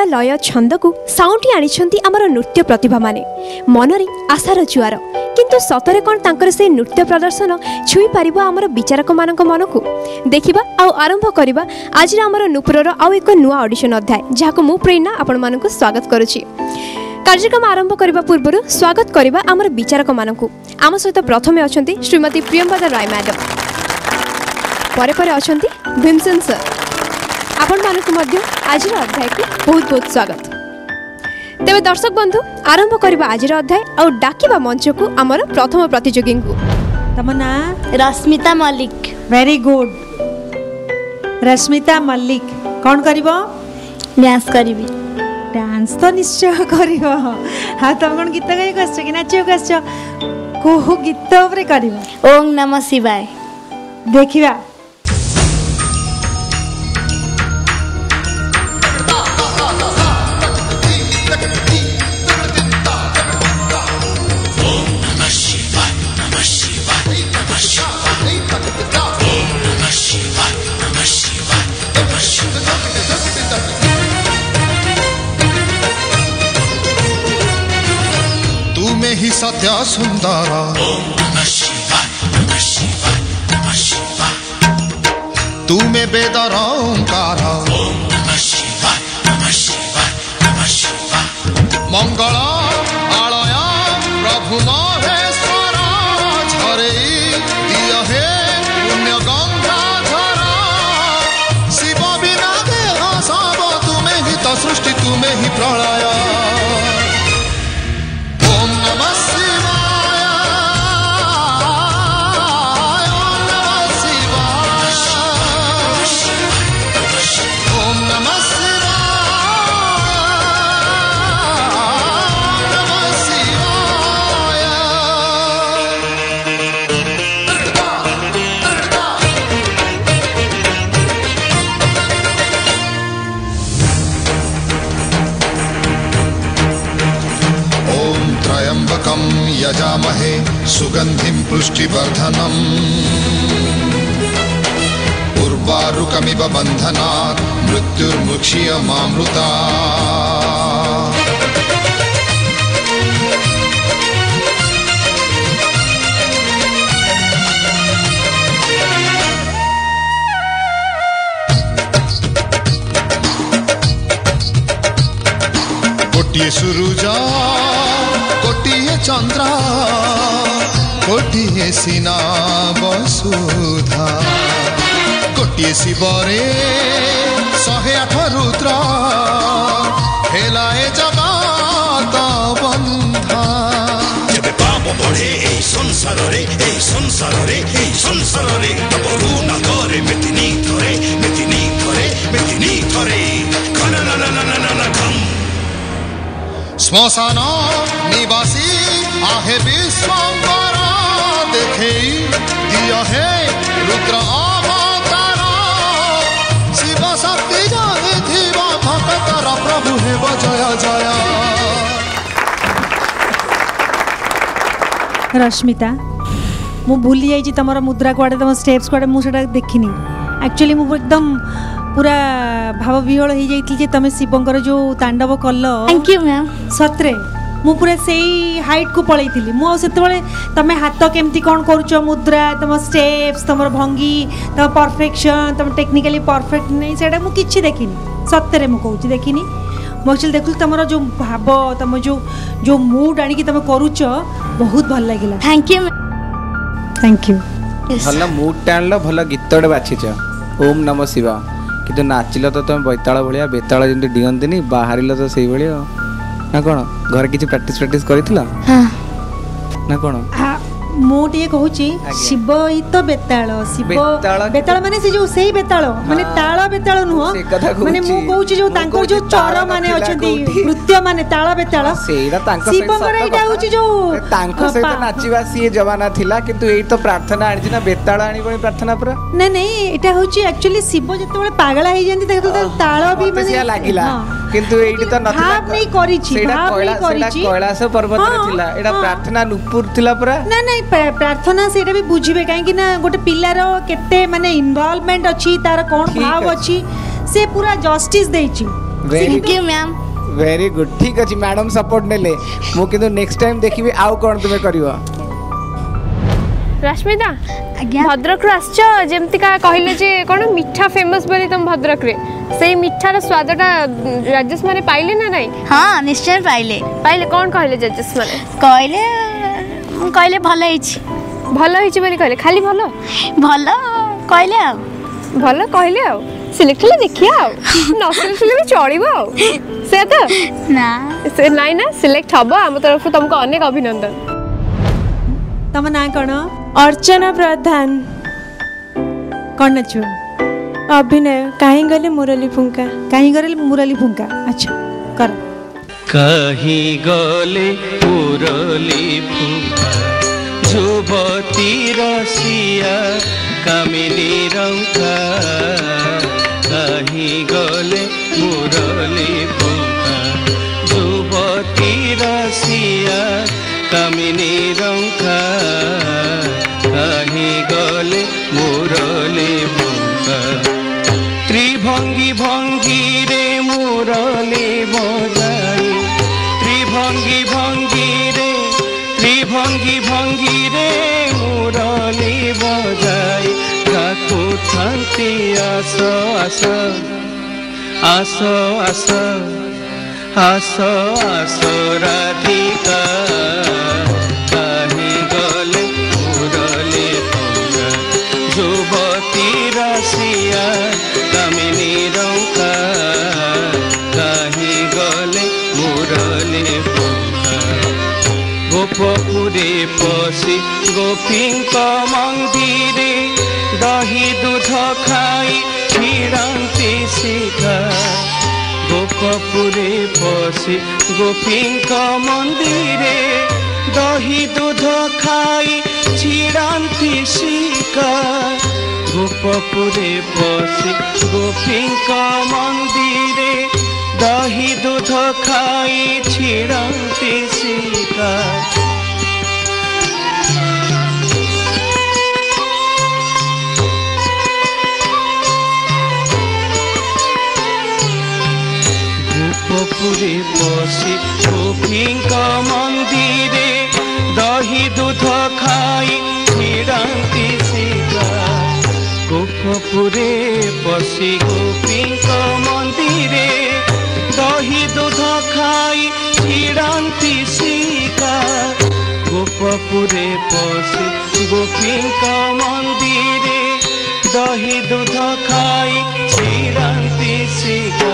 लय छंद को साउंडी आनिछंती आमर नृत्य प्रतिभा माने मनरे आशार जुआर किंतु सतरे कौन तांकर से नृत्य प्रदर्शन छुई पारिबो आमर विचारक मानक मन को देखिबा आउ आरंभ करिबा आज आमर नुपुरर आउ एक नुआ ऑडिशन अध्याय जहाको मु प्रेरणा आपण मानक स्वागत करूची। कार्यक्रम आरंभ करने पूर्व स्वागत करवा आमर विचारक मानक आम सहित प्रथमे अच्छा श्रीमती प्रियंवदा राय मैडम परे परे अच्छा भीमसेन सर आपण मानक आज अध्याय को बहुत बहुत स्वागत। तेज दर्शक बंधु आरंभ करवा आज अध्याय और डाकिबा मंच को आमर प्रथम प्रतियोगी को तम ना रश्मिता मल्लिक। वेरी गुड रश्मिता मल्लिक कौन करिवो डांस करिवि डांस तो निश्चय करिवो हाँ तुम कौन गीत गाई आस कि नाच आस को गीत उपरे करिवो ओम नमः शिवाय देखिबा ही सत्य सुंदर तुमे वेदर ओंकार मंगल आलय प्रभु महेश्वर झरे दिय हे पुण्य गंगाधर शिव बिना देह सब तुमे ही तो सृष्टि तुमे ही प्रलय यजामहे सुगंधिं पुष्टिवर्धनम् उर्वारुकमिव बन्धनात् मृत्युर्मुक्षीयमामृता गोटिए सुरुजा कोटिए चंद्र कोटिए सीना वसुधा कोटिए शिवरे 108 रुद्र हेलाए जगत बंधा जब पाप बढ़े ए संसार रे तब ऋण करे मेदिनी थरे खन श्मशान निवासी आहे विश्वंबर देखे दिया है रुद्र अवतार शिव शक्ति जाने थीवा भक्तर प्रभु हे जय जय। रश्मिता मु भूली जाइए तुम मुद्रा कुआड़े तुम स्टेप्स कुआड़े मुझे देखनी एक्चुअली मु एकदम पूरा भाव विहल हो जाइए तुम शिवंकर जो तांडव कल थैंक यू मैम सतरे मु पूरा से हाइट को पलई थी मुझे तुम हाथ केमती कौन करुच मुद्रा तुम स्टेप्स तुम भंगी तुम परफेक्शन तुम टेक्निकली परफेक्ट नहीं से मुझे देखनी सतरे मुझे देखनी मुझे देखु तुम जो भाव तुम जो मूड आनी तुम करुच बहुत भल लगे थैंक यू भल मूड टाण भल गीत बाछीच ओम नमः शिवाय कि नाचिल तो तुम बैताल भाया बेताल जमी डिगंती बाहर तो से ना कौन घर किसी प्रैक्टिस कर ना कौन मुझे कहूँ शिव ही तो बेताल शिव बेताल माने से जो सही बेताल माने ताल बेताल नुह माने मु कहूँ जो तांको जो चर माने अछंती नृत्य माने ताल बेताल शिवंकर एटा होची जो तांको सहित नाचिबा सी जमाना थिला किंतु एई तो प्रार्थना आनी ना बेताल आनी कोनी प्रार्थना पूरा नहीं एटा होची एक्चुअली शिव जते बेले पागला हो जांती त ताल भी माने लागिला किंतु एटी तो नथिला भाव नहीं करिछि भाव नहीं करिछि कैलाश पर्वत रे थिला एटा प्रार्थना नुपुर थिला पूरा नहीं प्रार्थना से भी बुझे कहीं गोटे पिलार केते माने इन्वॉल्वमेंट अच्छी तार कौन भाव अच्छी से पूरा जस्टिस देछि thank you ma'am very good ठीक अच्छे मैडम सपोर्ट नेले मु किंतु नेक्स्ट टाइम देखिबी आउ कोन तुमे करियो रश्मिता आज्ञा भद्रक आसछ जेमती का कहले जे कोन मिठा फेमस बोली तुम भद्रक रे सेई मिठार स्वादटा जजेस माने पाइले ना नहीं हाँ निश्चय पाइले पाइले कोन कहले जजेस माने कहले भल ହେଇଛି भल होइछि बोली कहले खाली भल भल कहले आ भल कहले आ सिलेक्ट ले देखिया आ न सिलेक्ट ले चलिबो आ से तो ना से नाही ना सिलेक्ट हबो हम तरफ तुमको अनेक अभिनंदन तम ना कौन अर्चना प्रधान कौन नाचु अभिनय कहीं गले मुरली फुंका कहीं गरे मुरली फुंका अच्छा कर कहीं गले मुरली फुंका जुबती रसिया कामिनी रंका कहीं गले मुरली फुंका जुबती रसिया कामिनी रंका कहीं गले मुरली फुंका त्रिभंगी भंगी रे मुरली बजाई त्रिभंगी भंगी रे त्रिभंगी भंगी रे मुरली बजाई काकू थांती आस आस आस आस आस आस राधिका कहीं गले मुरली फुंका जुबती रसिया कामिनी रंका कहीं गले मुरली फुंका गोपपुरे पशि गोपींक मंदिरे दही दूध खाई क्षीरांति शिखा गोपपुरे पशि गोपींक मंदिरे दही दूध खाई क्षीरांति शिखा गोपपुरे पशि गोपींक मंदिरे दही दूध खाई क्षीरांति शिखा गोपपुरे पशि गोपींक मंदिरे दही दूध खाई क्षीरांति शिखा गोपपुरे पशि गोपींक मंदिरे दही दूध खाई क्षीरांति शिखा गोपपुरे पशि गोपींक मंदिरे दही दूध खाई क्षीरांति शिखा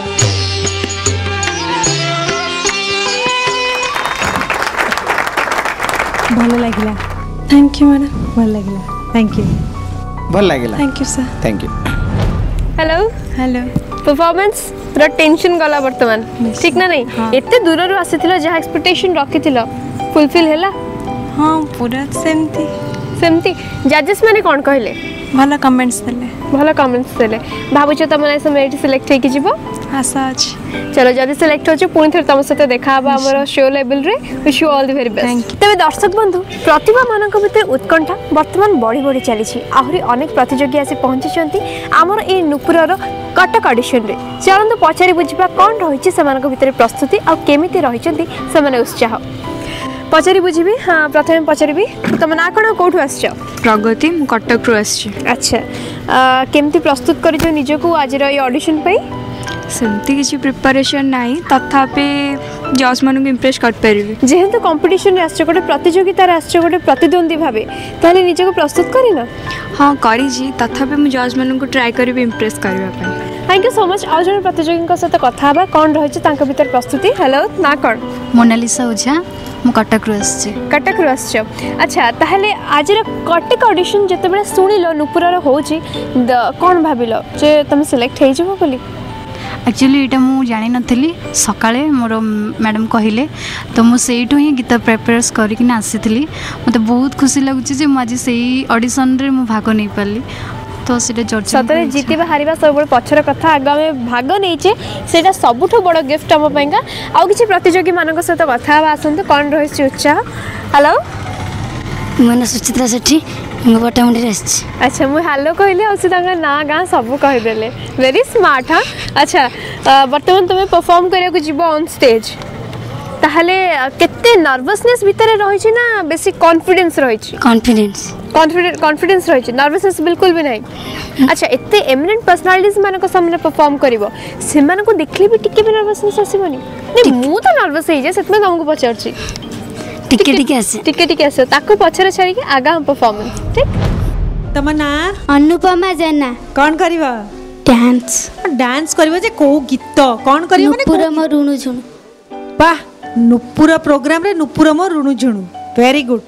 भल लगिला थैंक यू मैडम भल लगिला थैंक यू भल लागिला thank you sir thank you hello hello performance पूरा टेंशन गला वर्तमान ठीक ना नहीं एते दूर रो आसीथिलो जहा एक्सपेक्टेशन रखिथिलो फुलफिल हैला हाँ पूरा सेमती सेमती जजेस माने कोन कहले भल कमेंट्स देले भल कमेंट्स देले भाबुछ तुम नै समय एटी सिलेक्ट हे कि जीवो आशा अछि चलो जदी सिलेक्ट होछ पुनी थर तुम सते देखा बा हमर शो लेवल रे wish you all the very best तबे दर्शक बंधु प्रतिभा मानक भितर उत्कंठा वर्तमान बड़ी बड़ी चली छी आहुरी अनेक प्रतियोगी आसी पहुंची छंती हमर ए नुपुरर कटक ऑडिशन रे चलंतु पछारी बुझिबा कोन रहिछि समानक भितर प्रस्तुति आ केमिति रहिछंती समाने उत्साह पचारि बुझी हाँ प्रथम पचारि तुम ना कौन कौटू आस प्रगति मु कटक आसी अच्छा केमती प्रस्तुत कर निजक आज ऑडिशन पे सेमती किसी प्रिपरेशन नहीं तथापि जज मान इम्प्रेस कर पारि जेहेतु कंपटीशन आस गोटे प्रतियोगितार आस गोटे प्रतिद्वंदी भाव ताले निजक प्रस्तुत करना हाँ करी तथापि मु जज मान ट्राए करी इम्प्रेस करने थैंक यू सो मच आज जन प्रतियोगी सहित कथा कौन रही भीतर प्रस्तुति हेलो ना कौन मोनालिसा ओझा मु कटक कटक आस अच्छा ताहले आज कटक ऑडिशन जिते शुणिल नुपुर होची कौन भाविल जे तुम सिलेक्ट हो बोली एक्चुअली यहाँ मुझे जानी नी सका मोर मैडम कहले तो मुझे ही गीत प्रिपेयर करके आसी मत बहुत खुशी लगुच आज से ऑडिशन रे भाग नहीं पाली तो सतरे जीतवा हारिबा सब पछर कथा आगे आम भाग नहींचे से सबुठ बड़ गिफ्ट आम पाइंका आउ किसी प्रतियोगी मान सहित कथा आसतु कौन रही उत्साह हेलो मो ना सुचित्रा सेठी बटामुटी अच्छा मुझे हेलो कहली आ ना गाँ सब कहीदेले वेरी स्मार्ट। हाँ अच्छा बर्तमान तुम्हें परफॉर्म करने जीव ऑन स्टेज ताहले केते नर्वसनेस भितर रही ना बेसी कॉन्फिडेंस रही कॉन्फिडेंस रही नर्वसनेस बिल्कुल भी नहीं। अच्छा एते एमिनेंट पर्सनालिटीज मान सामने परफॉर्म करिवो से मानको देखले भी टिके भी नर्वसनेस आसीबनी नहीं मु तो नर्वस हे जे सेतमे तुमको पचारची टिके आसे ताको पछरे छाड़ी के आगा हम परफॉर्मेंस ठीक। तम ना अनुपमा जेना कौन करिवो डांस करिवो जे को गीत कौन करिवो माने नुपुर म रुणु झुणु वाह नुपुर प्रोग्राम रे नुपुर म रुणु झुणु वेरी गुड।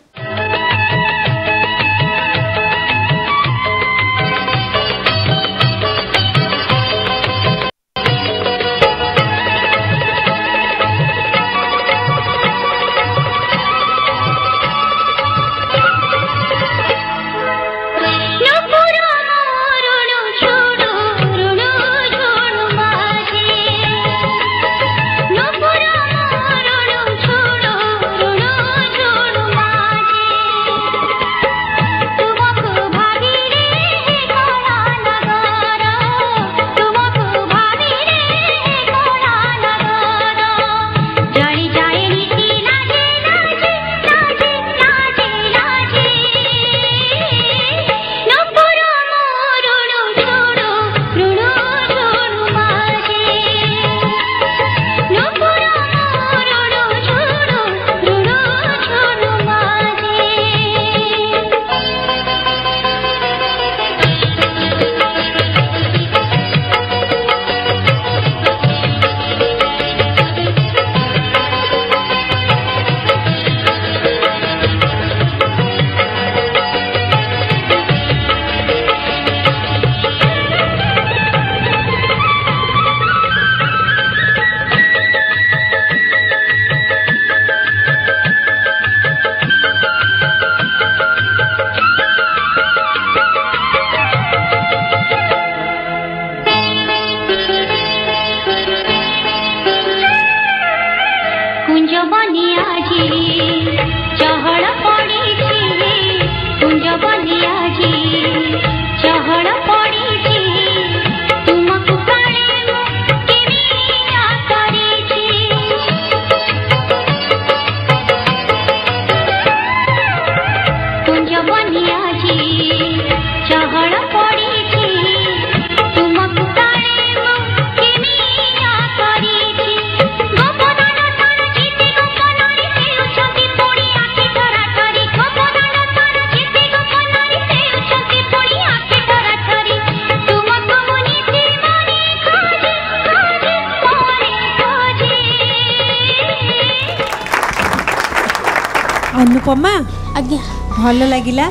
अनुपमा आज्ञा भल लगिला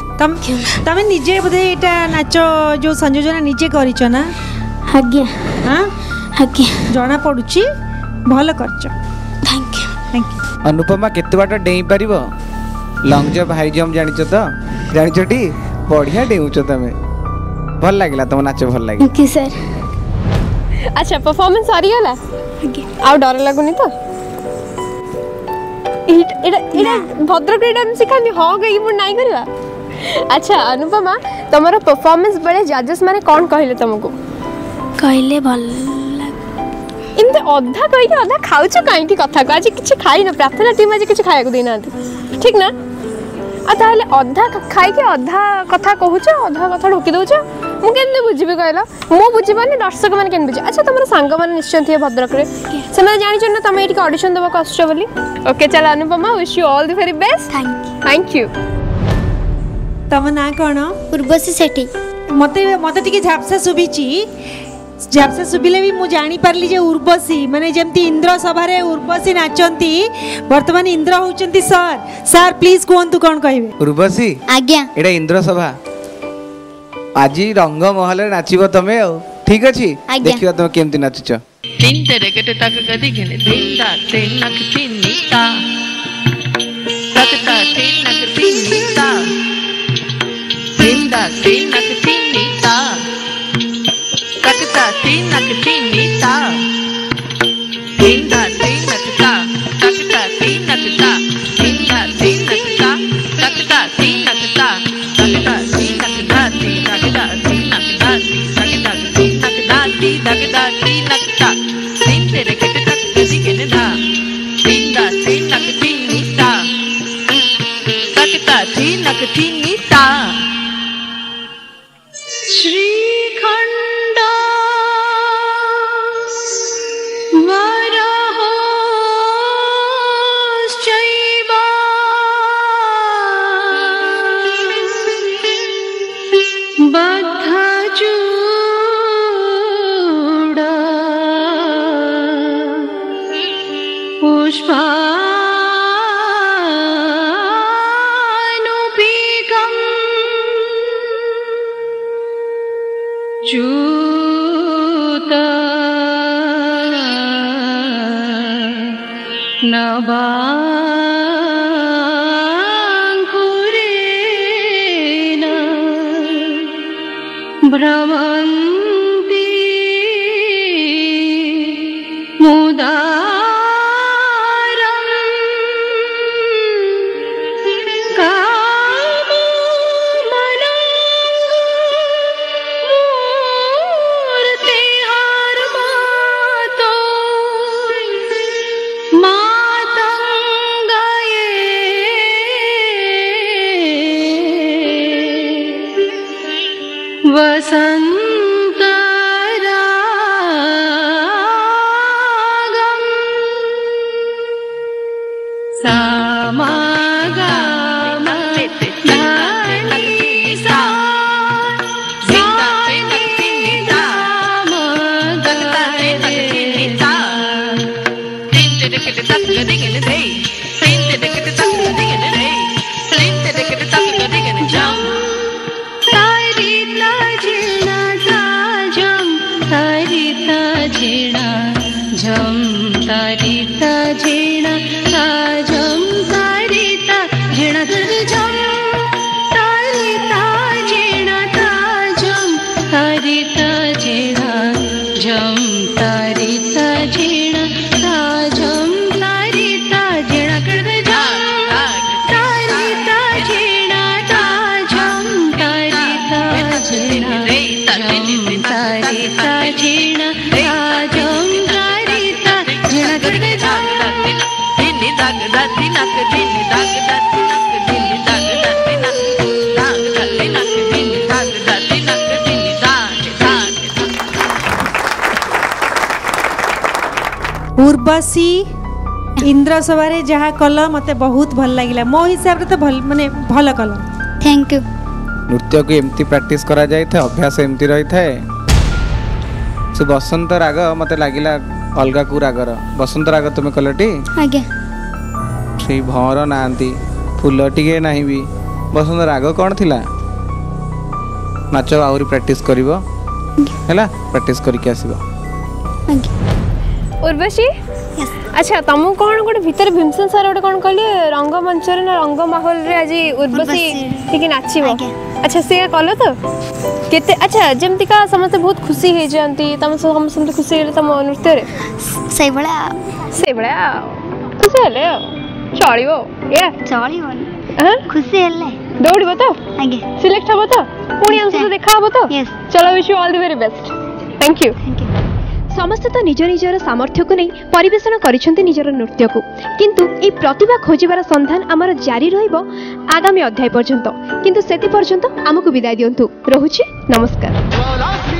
तमें निजे बोधे एटा नाच जो संयोजन निजे करिछ ना आज्ञा हां आज्ञा जना पडुची भल करछ थैंक यू अनुपमा केते बाटा डेई परिबो लॉन्ग जंप हाई जंप जानिछ तो जानिछटी बढ़िया डेउछ तमे भल लागिला तम नाच भल लागिला थैंक यू सर। अच्छा परफॉर्मेंस सरी गला आ डर लागुनी तो इडा भद्रक हम सिखानी हो गई मु नाही करबा। अच्छा अनुपमा तमरो परफॉर्मेंस बड़े जजेस माने कौन कहले तुमको कहले भल इनते अधा कहि के अधा खाउछ काई की कथा को आज किछ खाई न प्रार्थना टीम आज किछ खाया को देना ठीक ना आ ताले अधा खाई के अधा कथा कहूछ अधा कथा ढोकी दउछ मु केन बुझिबे कहला मु बुझिबानी दर्शक माने केन बुझि। अच्छा तुमरा संग माने निश्चय थिए भद्रक रे से माने जानि छ ना तुम एटी ऑडिशन देबा कष्ट बोली। ओके चल Anupama wish you all the very best thank you. तम ना कोन उर्वशी सेठी मते मते टिके झापसा सुबिची झापसा सुबिले भी मु जानि परली जे उर्वशी माने जेमती इंद्र सभा रे उर्वशी नाचंती वर्तमान इंद्र होचंती सर प्लीज कोन तू कोन कहबे उर्वशी आज्ञा एडा इंद्र सभा आज रंग महल नाचिबो तमे ठीक अछि देखिबा तमे केमती नाचुछ तीन तेरे कटे तक गदी घने दिंदा तीन नक तीनता तकता तीन नक तीनता दिंदा तीन नक तीनता तकता तीन नक तीनता दिंदा तीन नकता तकता तीन नकता दिंदा तीन नकता तकता तीन नकता dinda se nak dinita takta thi nak dinita Shrikhand वरहोश्चैव बद्धचूड पुष्पानुपीकम् चूत नवाङ्कुरेण भ्रमन्ति वसन्तरागम् समागमनिसा झम तारिता झेणा झम तारिता झेणा झम तारिता झेणा झम तारिता झेणा झम तारिता झेणा झम तारिता झेणा कर झम तारिता झेणा झम तारिता झेणा झम तारिता झेणा उर्वशी इंद्र सभारे जहाँ कल मते बहुत भल लगिला मो हिसाब रे तो भल माने भल कल थैंक यू नृत्य को एमती प्रैक्टिस करा जाए थे अभ्यास एमती रही थे से बसंत राग मते लागिला अलगा को रागर बसंत राग तुम्हें कलटी आज्ञा से भंवर नांती फूल टिके नहीं भी बसंत राग कौन थिला नाच आउरी प्रैक्टिस करिवो हैला प्रैक्टिस करके आसीबो आज्ञा उर्वशी अच्छा तुमको कौन गोटे भितर भीमसेन सर गोटे कौन कहले रंगमंच ना रंग माहौल रे आज उर्वशी ठीक नाचबो अच्छा से कल तो केते अच्छा जमतिका समस्त बहुत खुशी हे जानती तम समस्त खुशी हे तम नृत्य रे से बड़ा खुशी हेले चलिबो ये चलिबो हां खुशी हेले दौड़बो तो आज्ञा सिलेक्ट हबो तो पुणी अंश देखा हबो तो यस चलो wish you all the very best thank you समस्ते तो निज निजर सामर्थ्य को नहीं परिवेषण करिसेंती निजर नृत्य को किंतु ए प्रतिभा खोजिबार संधान आमर जारी रहिबो आगामी अध्याय पर्यंत किंतु सेति पर्यंत आमको विदाय दियंतु रहुछि नमस्कार।